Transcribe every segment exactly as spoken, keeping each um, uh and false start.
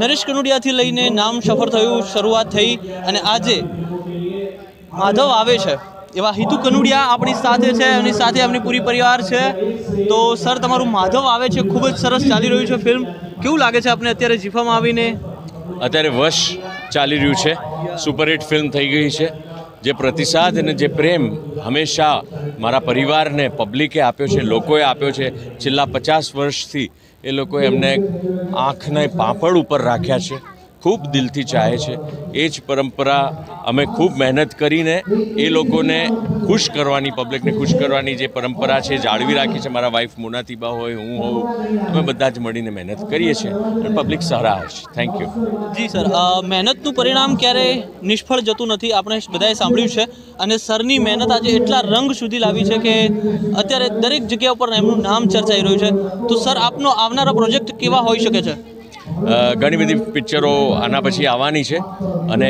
નરેશ કનોડિયાથી લઈને નામ સફળ થયું, શરૂઆત થઈ અને આજે માધવ આવે છે એવા હિતુ કનોડિયા આપણી સાથે છે, એમની સાથે એમની પૂરી પરિવાર છે. તો સર, તમારું માધવ આવે છે ખૂબ જ સરસ ચાલી રહ્યું છે ફિલ્મ. કેવું લાગે છે આપને અત્યારે જીફામાં આવીને? અત્યારે વશ ચાલી રહ્યું છે, સુપરહિટ ફિલ્મ થઈ ગઈ છે. જે પ્રતિસાદ અને જે પ્રેમ હંમેશા મારા પરિવારને પબ્લિકે આપ્યો છે, લોકોએ આપ્યો છે, છેલ્લા પચાસ વર્ષથી એ લોકોએ એમને આંખને પાપડ ઉપર રાખ્યા છે, ખૂબ દિલથી ચાહે છે. એ જ પરંપરા અમે ખૂબ મહેનત કરીને એ લોકોને ખુશ કરવાની, પબ્લિકને ખુશ કરવાની જે પરંપરા છે જાળવી રાખી છે. મારા વાઈફ મોનાતીબા હોય, હું હોઉં, અમે બધા જ મળીને મહેનત કરીએ છીએ અને પબ્લિક સરાહે છે. Thank you. જી સર, મહેનતનું પરિણામ ક્યારેય નિષ્ફળ જતું નથી, આપણે બધાએ સાંભળ્યું છે. અને સરની મહેનત આજે એટલા રંગ સુધી લાવી છે કે અત્યારે દરેક જગ્યા ઉપર એમનું નામ ચર્ચાઈ રહ્યું છે. તો સર, આપનો આવનારા પ્રોજેક્ટ કેવા હોઈ શકે છે? ઘણી બધી પિક્ચરો આના પછી આવવાની છે અને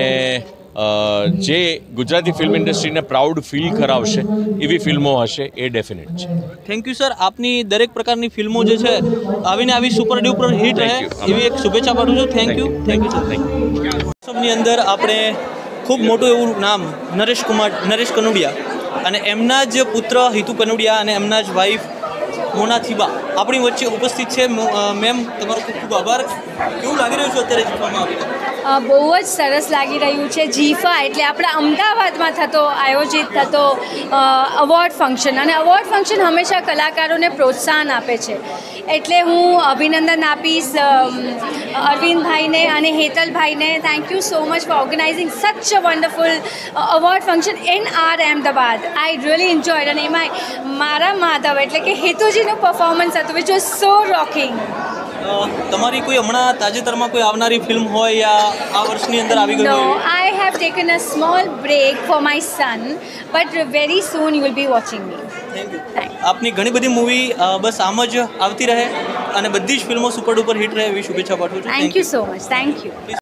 જે ગુજરાતી ફિલ્મ ઇન્ડસ્ટ્રીને પ્રાઉડ ફીલ કરાવશે એવી ફિલ્મો હશે, એ ડેફિનેટ છે. Thank you sir. આપની દરેક પ્રકારની ફિલ્મો જે છે આવીને આવી સુપર ડ્યુપર હિટ રહે એવી એક શુભેચ્છા પાઠવું છું. Thank you. Thank you sir. Thank you. સૌની અંદર આપણે ખૂબ મોટું એવું નામ નરેશ કુમાર નરેશ કનોડિયા અને એમના જ પુત્ર હિતુ કનોડિયા અને એમના જ વાઈફ મોનાથીબા આપણી વચ્ચે ઉપસ્થિત છે. મેમ, તમારો ખૂબ ખૂબ આભાર. કેવું લાગી રહ્યું છે અત્યારે જીફામાં આવીને? બહુ જ સરસ લાગી રહ્યું છે. જીફા એટલે આપણા અમદાવાદમાં થતો આયોજિત થતો અવોર્ડ ફંક્શન, અને અવોર્ડ ફંક્શન હંમેશા કલાકારોને પ્રોત્સાહન આપે છે. એટલે હું અભિનંદન આપીશ અરવિંદભાઈને અને હેતલભાઈને. Thank you so much for organising such a wonderful award function in our Ahmedabad. I really enjoyed. અને એમાં મારા માધવ એટલે કે હેતુજીનું પરફોર્મન્સ હતું વિચ વોઝ સો રોકિંગ. તમારી કોઈ હમણાં તાજેતરમાં કોઈ આવનારી ફિલ્મ હોય યા આ વર્ષની અંદર આવી ગઈ? No, I have taken a small break for my son, but very soon you will be watching me. Thank you. આપની ઘણી બધી મૂવી બસ આમ જ આવતી રહે અને બધી જ ફિલ્મો સુપર ડુપર હિટ રહે એવી શુભેચ્છા પાઠવું છું. Thank you so much. Thank you.